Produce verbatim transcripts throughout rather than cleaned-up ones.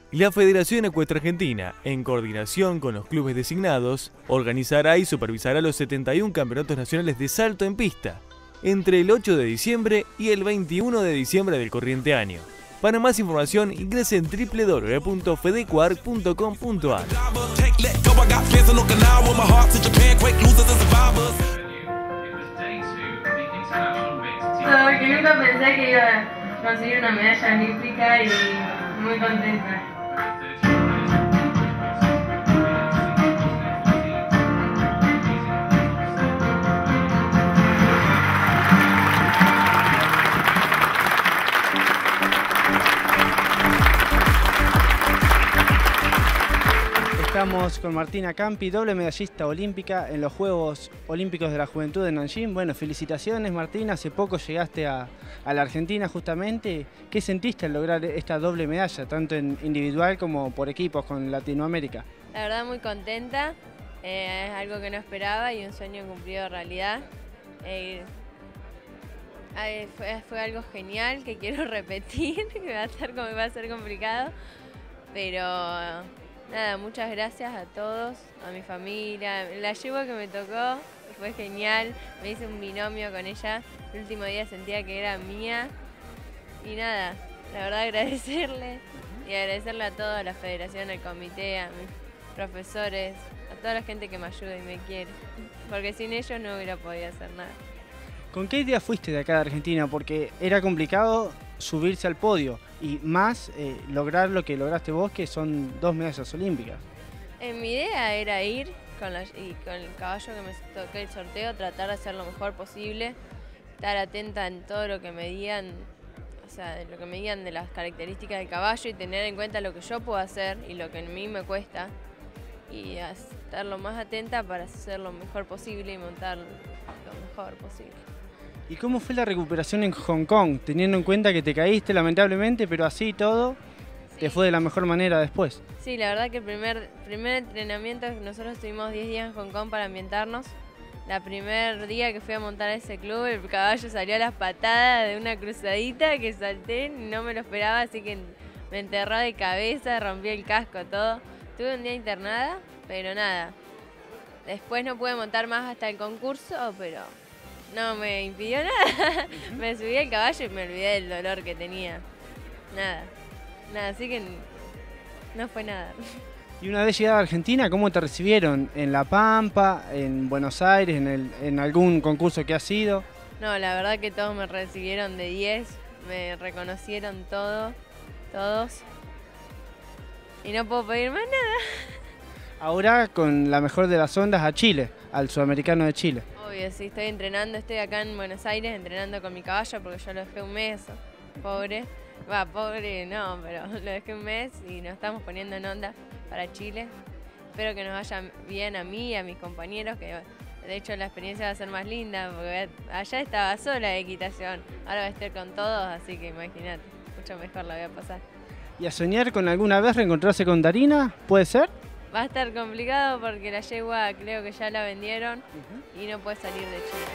La Federación Ecuestre Argentina, en coordinación con los clubes designados, organizará y supervisará los setenta y un campeonatos nacionales de salto en pista, entre el ocho de diciembre y el veintiuno de diciembre del corriente año. Para más información, ingrese en w w w punto fedecuar punto com punto a r. No, que nunca pensé que iba a conseguir una medalla olímpica y muy contenta. Estamos con Martina Campi, doble medallista olímpica en los Juegos Olímpicos de la Juventud de Nanjing. Bueno, felicitaciones Martina, hace poco llegaste a, a la Argentina justamente. ¿Qué sentiste al lograr esta doble medalla, tanto en individual como por equipos con Latinoamérica? La verdad muy contenta, eh, es algo que no esperaba y un sueño cumplido realidad. Eh, eh, fue, fue algo genial que quiero repetir, que va a ser, va a ser complicado, pero... Nada, muchas gracias a todos, a mi familia. La yegua que me tocó fue genial, me hice un binomio con ella. El último día sentía que era mía. Y nada, la verdad agradecerle y agradecerle a toda la federación, al comité, a mis profesores, a toda la gente que me ayuda y me quiere. Porque sin ellos no hubiera podido hacer nada. ¿Con qué idea fuiste de acá de Argentina? Porque era complicado subirse al podio y más eh, lograr lo que lograste vos, que son dos medallas olímpicas. Eh, mi idea era ir con, la, y con el caballo que me toqué el sorteo, tratar de hacer lo mejor posible, estar atenta en todo lo que me digan, o sea, de lo que me digan de las características del caballo y tener en cuenta lo que yo puedo hacer y lo que a mí me cuesta y estar lo más atenta para hacer lo mejor posible y montar lo mejor posible. ¿Y cómo fue la recuperación en Hong Kong, teniendo en cuenta que te caíste lamentablemente, pero así todo, sí, te fue de la mejor manera después? Sí, la verdad que el primer, primer entrenamiento, nosotros estuvimos diez días en Hong Kong para ambientarnos. La primer día que fui a montar a ese club, el caballo salió a las patadas de una cruzadita que salté, no me lo esperaba, así que me enterró de cabeza, rompí el casco, todo. Tuve un día internada, pero nada. Después no pude montar más hasta el concurso, pero... no me impidió nada. Me subí al caballo y me olvidé del dolor que tenía. Nada, nada, así que no fue nada. Y una vez llegada a Argentina, ¿cómo te recibieron? ¿En La Pampa, en Buenos Aires, en, el, en algún concurso que has ido? No, la verdad que todos me recibieron de diez, me reconocieron todo, todos. Y no puedo pedir más nada. Ahora con la mejor de las ondas a Chile, al Sudamericano de Chile. Obvio, sí, estoy entrenando, estoy acá en Buenos Aires entrenando con mi caballo porque yo lo dejé un mes, pobre. Va, pobre no, pero lo dejé un mes y nos estamos poniendo en onda para Chile. Espero que nos vaya bien a mí y a mis compañeros, que de hecho la experiencia va a ser más linda porque allá estaba sola de equitación, ahora voy a estar con todos, así que imagínate, mucho mejor la voy a pasar. ¿Y a soñar con alguna vez reencontrarse con Darina? ¿Puede ser? Va a estar complicado porque la yegua creo que ya la vendieron uh-huh. y no puede salir de Chile.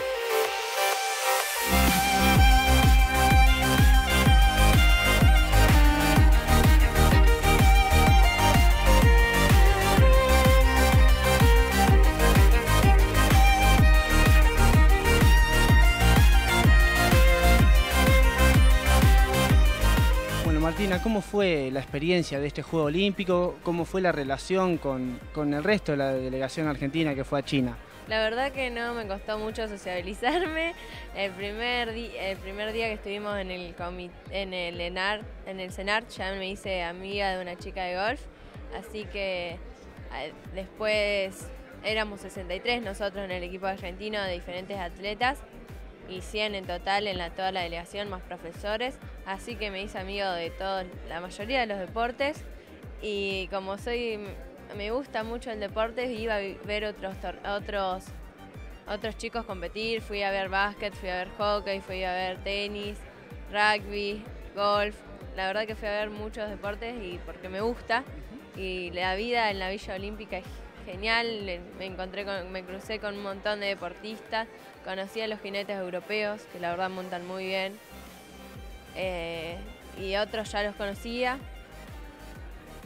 Martina, ¿cómo fue la experiencia de este Juego Olímpico? ¿Cómo fue la relación con, con el resto de la delegación argentina que fue a China? La verdad que no me costó mucho sociabilizarme. El primer, di el primer día que estuvimos en el, en el ENAR, en el CENART, ya me hice amiga de una chica de golf. Así que después éramos sesenta y tres nosotros en el equipo argentino de diferentes atletas. Y cien en total en la, toda la delegación, más profesores, así que me hice amigo de todos, la mayoría de los deportes, y como soy, me gusta mucho el deporte, iba a ver otros, otros, otros chicos competir, fui a ver básquet, fui a ver hockey, fui a ver tenis, rugby, golf, la verdad que fui a ver muchos deportes y porque me gusta, y la vida en la Villa Olímpica es genial, me encontré con, me crucé con un montón de deportistas, conocí a los jinetes europeos, que la verdad montan muy bien, eh, y otros ya los conocía,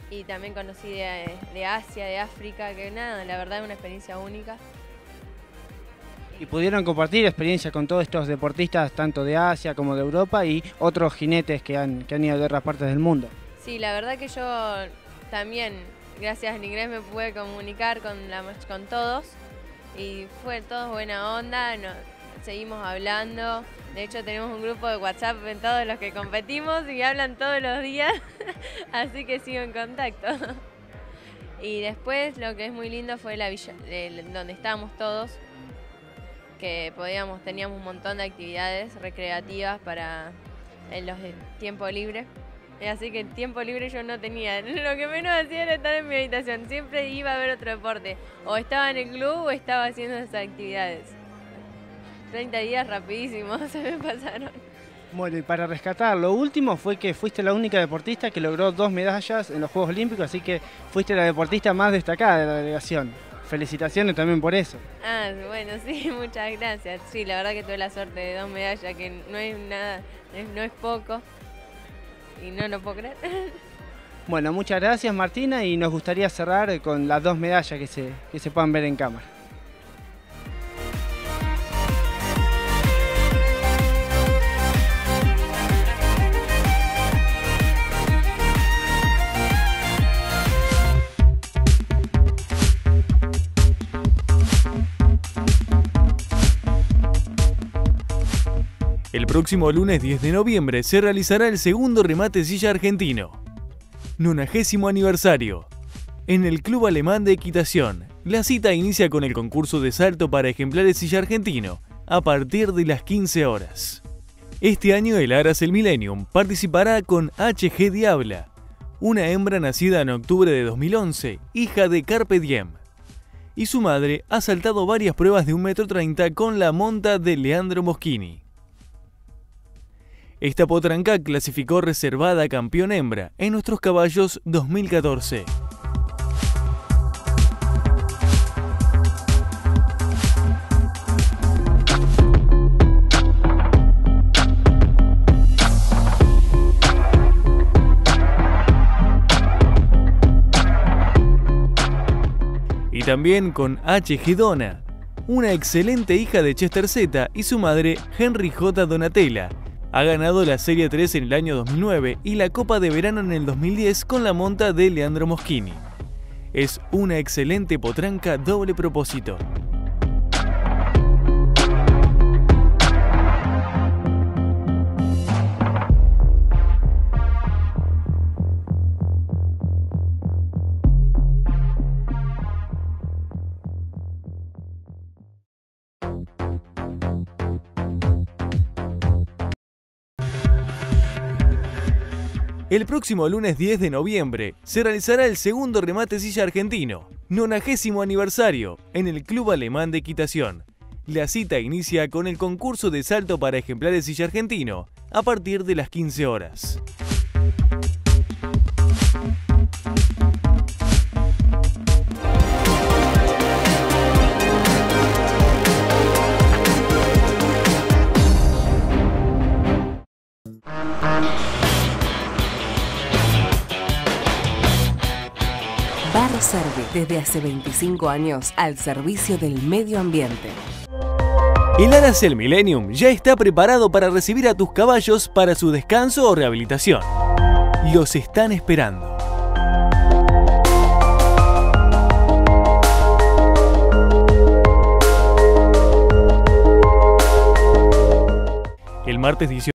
Y también conocí de, de Asia, de África, que nada, la verdad es una experiencia única. Y pudieron compartir experiencia con todos estos deportistas, tanto de Asia como de Europa, y otros jinetes que han, que han ido de otras partes del mundo. Sí, la verdad que yo también, gracias al inglés, me pude comunicar con, la, con todos. Y fue todo buena onda, no, seguimos hablando. De hecho tenemos un grupo de WhatsApp en todos los que competimos y hablan todos los días, así que sigo en contacto. Y después lo que es muy lindo fue la villa, el, donde estábamos todos, que podíamos, teníamos un montón de actividades recreativas para en los de tiempo libre. Así que tiempo libre yo no tenía, lo que menos hacía era estar en mi habitación, siempre iba a ver otro deporte, o estaba en el club o estaba haciendo esas actividades. treinta días rapidísimos se me pasaron. Bueno, y para rescatar, lo último fue que fuiste la única deportista que logró dos medallas en los Juegos Olímpicos, así que fuiste la deportista más destacada de la delegación. Felicitaciones también por eso. Ah, bueno, sí, muchas gracias. Sí, la verdad que tuve la suerte de dos medallas, que no es nada, no es poco. Y no lo puedo creer. Bueno, muchas gracias Martina, y nos gustaría cerrar con las dos medallas que se, que se puedan ver en cámara. El próximo lunes diez de noviembre se realizará el segundo remate silla argentino. nonagésimo aniversario. En el Club Alemán de Equitación, la cita inicia con el concurso de salto para ejemplares silla argentino, a partir de las quince horas. Este año el Aracel Millennium participará con H G Diabla, una hembra nacida en octubre de dos mil once, hija de Carpe Diem. Y su madre ha saltado varias pruebas de un metro treinta con la monta de Leandro Moschini. Esta potranca clasificó reservada campeón hembra en Nuestros Caballos dos mil catorce. Y también con H G Dona, una excelente hija de Chester Z y su madre Henry J. Donatella. Ha ganado la Serie tres en el año dos mil nueve y la Copa de Verano en el dos mil diez con la monta de Leandro Moschini. Es una excelente potranca doble propósito. El próximo lunes diez de noviembre se realizará el segundo remate silla argentino, nonagésimo aniversario, en el Club Alemán de Equitación. La cita inicia con el concurso de salto para ejemplares silla argentino, a partir de las quince horas. Barroservi, desde hace veinticinco años al servicio del medio ambiente. El Aracel Millennium ya está preparado para recibir a tus caballos para su descanso o rehabilitación. Los están esperando. El martes dieciocho